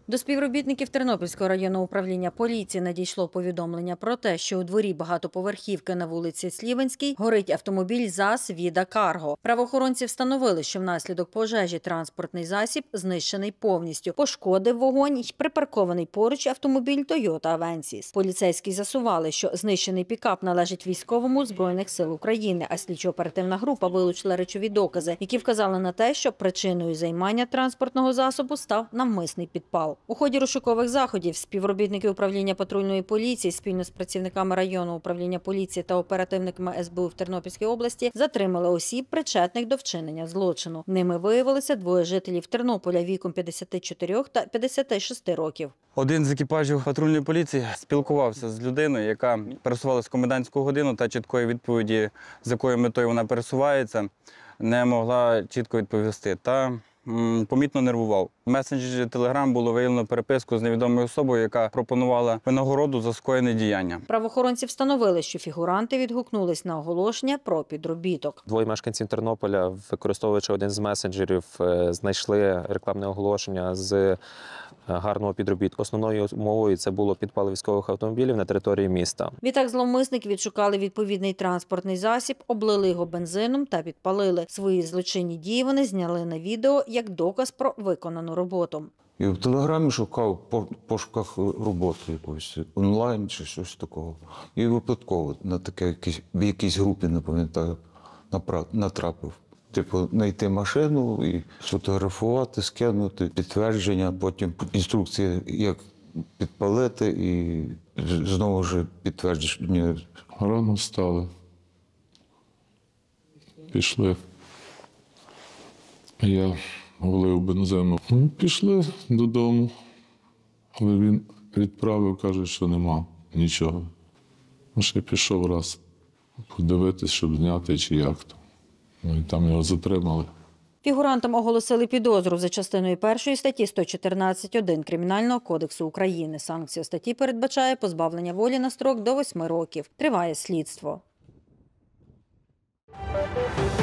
До співробітників Тернопільського районного управління поліції надійшло повідомлення про те, що у дворі багатоповерхівки на вулиці Слівенській горить автомобіль ЗАЗ «Віда Карго». Правоохоронці встановили, що внаслідок пожежі транспортний засіб знищений повністю. Пошкодив вогонь й припаркований поруч автомобіль Toyota Avensis. Поліцейські з'ясували, що знищений пікап належить військовому Збройних сил України, а слідчо-оперативна група вилучила речові докази, які вказали на те, що причиною займання транспортного засобу став навмисний підпал. У ході розшукових заходів співробітники управління патрульної поліції спільно з працівниками районного управління поліції та оперативниками СБУ в Тернопільській області затримали осіб, причетних до вчинення злочину. Ними виявилися двоє жителів Тернополя віком 54 та 56 років. Один з екіпажів патрульної поліції спілкувався з людиною, яка пересувалася в комендантську годину, та чіткої відповіді, з якою метою вона пересувається, не могла чітко відповісти. Та помітно нервував. В месенджері Telegram було виявлено переписку з невідомою особою, яка пропонувала винагороду за скоєне діяння. Правоохоронці встановили, що фігуранти відгукнулись на оголошення про підробіток. Двоє мешканців Тернополя, використовуючи один з месенджерів, знайшли рекламне оголошення з гарного підробітку. Основною умовою це було підпал військових автомобілів на території міста. Відтак зловмисники відшукали відповідний транспортний засіб, облили його бензином та підпалили. Свої злочинні дії вони зняли на відео як доказ про виконану роботу. І в Телеграмі шукав пошуках роботи якоїсь, онлайн чи щось такого. І випадково на таке в якійсь групі, не пам'ятаю, натрапив. Типу, знайти машину і сфотографувати, скинути, підтвердження, потім інструкція, як підпалити і знову ж підтвердження. Рано встали, пішли. Я влив бензину. Пішли додому, але він відправив, каже, що нема нічого. Ще пішов раз подивитись, щоб зняти чи як то. І там його затримали. Фігурантам оголосили підозру за частиною 1 статті 114.1 Кримінального кодексу України. Санкція статті передбачає позбавлення волі на строк до 8 років. Триває слідство.